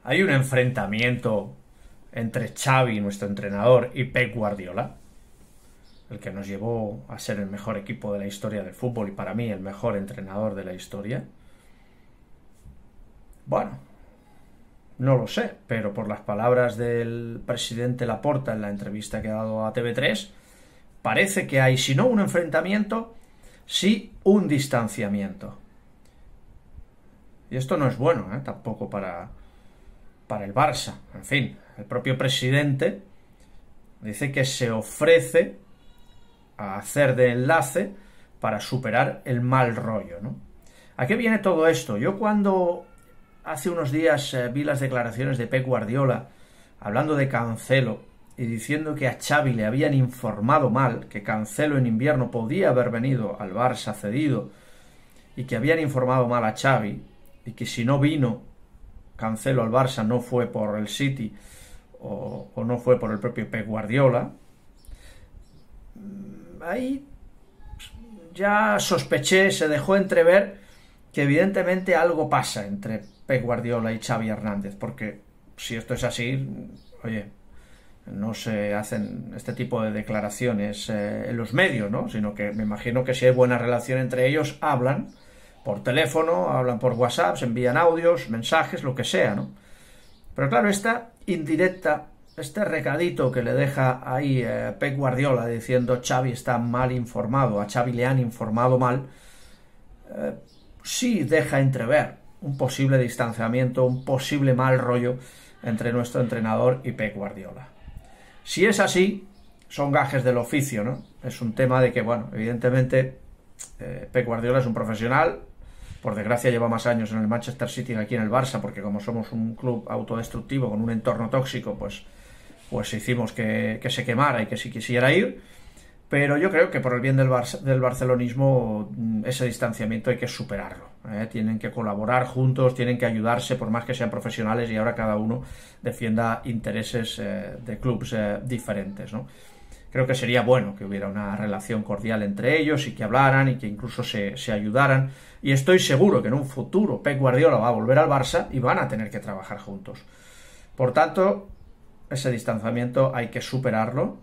Hay un enfrentamiento entre Xavi, nuestro entrenador, y Pep Guardiola, el que nos llevó a ser el mejor equipo de la historia del fútbol y para mí el mejor entrenador de la historia. Bueno, no lo sé, pero por las palabras del presidente Laporta en la entrevista que ha dado a TV3, parece que hay, si no un enfrentamiento, sí un distanciamiento. Y esto no es bueno, tampoco para el Barça. En fin, el propio presidente dice que se ofrece a hacer de enlace para superar el mal rollo, ¿no? ¿A qué viene todo esto? Yo cuando hace unos días vi las declaraciones de Pep Guardiola hablando de Cancelo y diciendo que a Xavi le habían informado mal, que Cancelo en invierno podía haber venido al Barça cedido y que habían informado mal a Xavi y que si no vino Cancelo al Barça no fue por el City o no fue por el propio Pep Guardiola, ahí ya sospeché, se dejó entrever que evidentemente algo pasa entre Pep Guardiola y Xavi Hernández, porque si esto es así, oye, no se hacen este tipo de declaraciones en los medios, ¿no? Sino que me imagino que si hay buena relación entre ellos, hablan por teléfono, hablan por WhatsApp, se envían audios, mensajes, lo que sea, ¿no? Pero claro, esta indirecta, este recadito que le deja ahí Pep Guardiola diciendo Xavi está mal informado, a Xavi le han informado mal, sí deja entrever un posible distanciamiento, un posible mal rollo entre nuestro entrenador y Pep Guardiola. Si es así, son gajes del oficio, ¿no? Es un tema de que, bueno, evidentemente Pep Guardiola es un profesional, por desgracia lleva más años en el Manchester City que aquí en el Barça, porque como somos un club autodestructivo con un entorno tóxico, pues hicimos que se quemara y que si quisiera ir. Pero yo creo que por el bien del barcelonismo ese distanciamiento hay que superarlo. Tienen que colaborar juntos, tienen que ayudarse, por más que sean profesionales y ahora cada uno defienda intereses de clubes diferentes, ¿no? Creo que sería bueno que hubiera una relación cordial entre ellos y que hablaran y que incluso se ayudaran. Y estoy seguro que en un futuro Pep Guardiola va a volver al Barça y van a tener que trabajar juntos. Por tanto, ese distanciamiento hay que superarlo.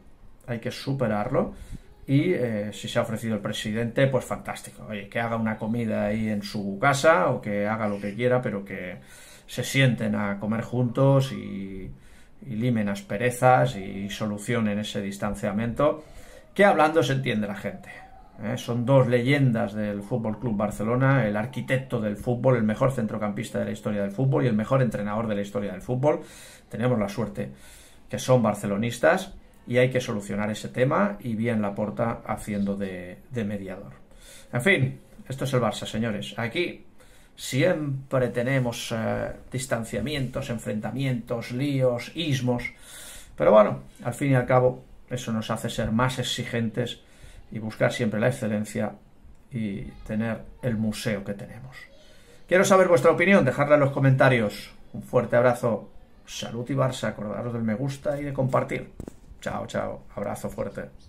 Y si se ha ofrecido el presidente, pues fantástico. Oye, que haga una comida ahí en su casa o que haga lo que quiera, pero que se sienten a comer juntos y limen asperezas y solucionen ese distanciamiento, que hablando se entiende la gente. Son dos leyendas del Fútbol Club Barcelona, el arquitecto del fútbol, el mejor centrocampista de la historia del fútbol y el mejor entrenador de la historia del fútbol. Tenemos la suerte que son barcelonistas y hay que solucionar ese tema, y bien Laporta haciendo de mediador. En fin, esto es el Barça, señores. Aquí siempre tenemos distanciamientos, enfrentamientos, líos, ismos, pero bueno, al fin y al cabo eso nos hace ser más exigentes y buscar siempre la excelencia y tener el museo que tenemos. Quiero saber vuestra opinión, dejadla en los comentarios. Un fuerte abrazo, salud y Barça, acordaros del me gusta y de compartir. Chao, chao, abrazo fuerte.